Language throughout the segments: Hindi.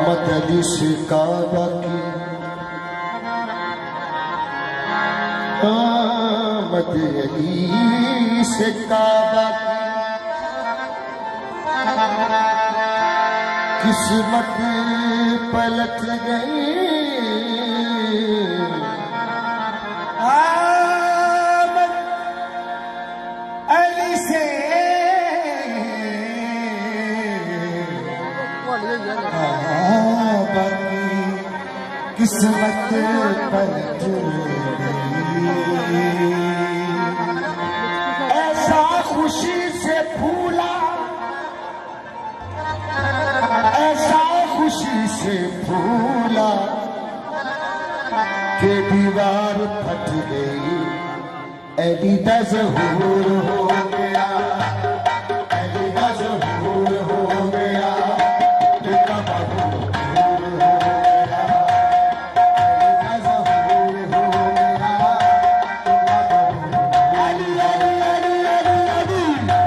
मोहम्मद अली से काबा की, मोहम्मद अली से काबा की किस्मत पलट गई। अली से काबा की किस्मत पलट गई। ऐसा खुशी से फूला, ऐसा खुशी से फूला कि दीवार फट गई। अली दा ज़हूर हो गया, अली दा ज़हूर हो गया, तेरा ज़हूर हो गया, अली दा ज़हूर हो गया, अली अली अली अली अली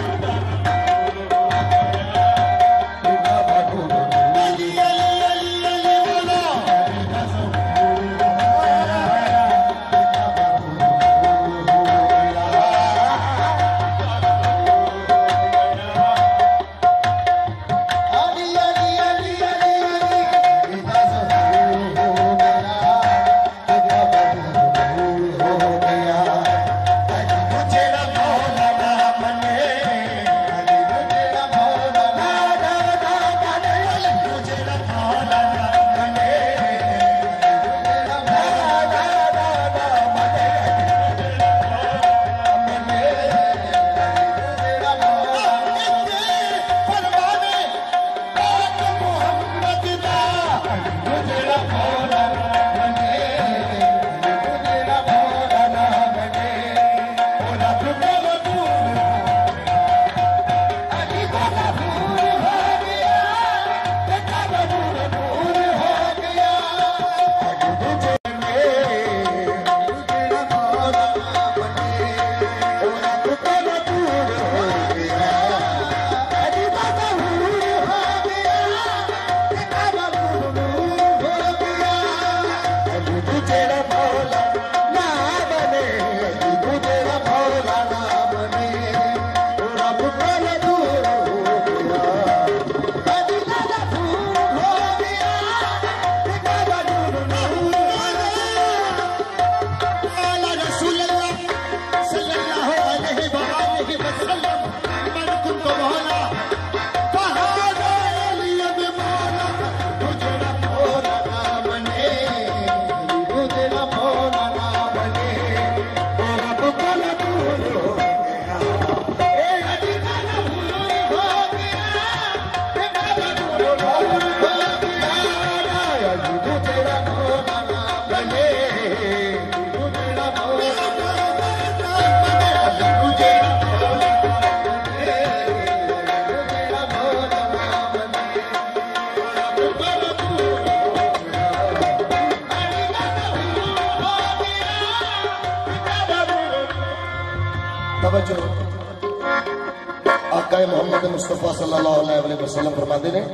आका मोहम्मद मुस्तफा सल्लल्लाहु अलैहि वसल्लम फरमाते ने,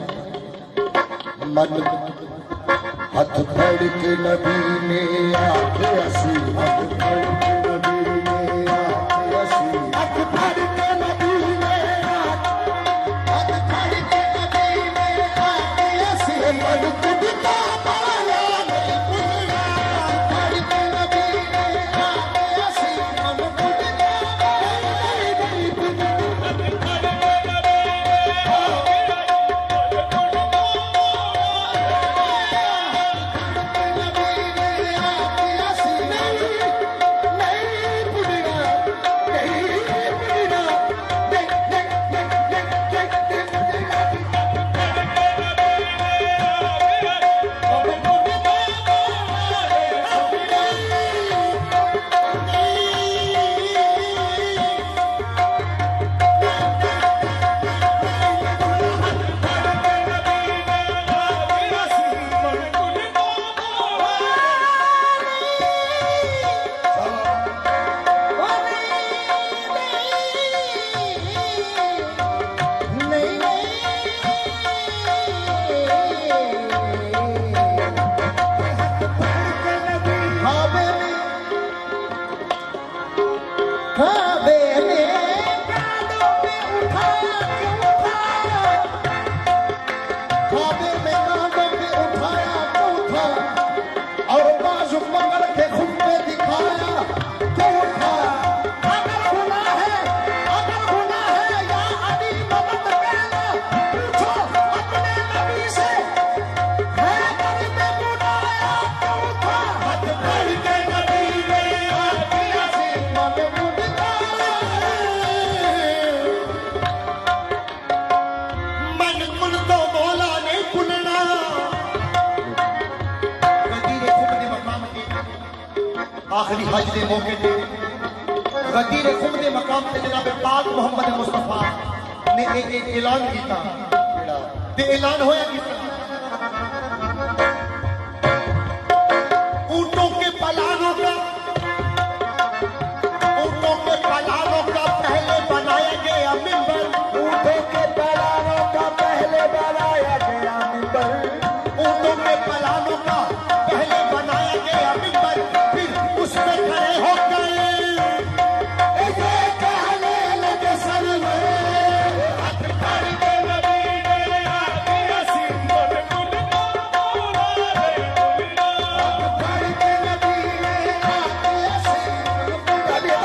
मन हथ फड़ के नबी ने आके असी, हथ फड़ के नबी ने आके असी, हथ फड़ के नबी ने हथ फड़ के नबी ने आके असी, मन कुदता पाया नहीं पुलना, फड़ के नबी ने आके असी, मन कुदता पाया नहीं पुलना। नहीं आखिरी हज के मौके पे गदीर खुम के मकाम से जनाब पाक मोहम्मद मुस्तफा ने एक ऐलान किया। ते ऐलान होया कि ऊंटों के पलानों का पहले बनाया गया मिंबर, ऊँटों के पलानों का पहले बनाया गया मिंबर, ऊंटों के पलानों का पहले बनाया गया मिंबर, फिर उसमें खड़े हो गए ऐसे कहने लगे सरवर, हाथ फाड़ के नबी ने आके सिंबर गुलना रे गुलना, हाथ फाड़ के नबी ने आके सिंबर गुलना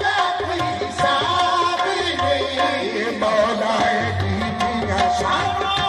मौला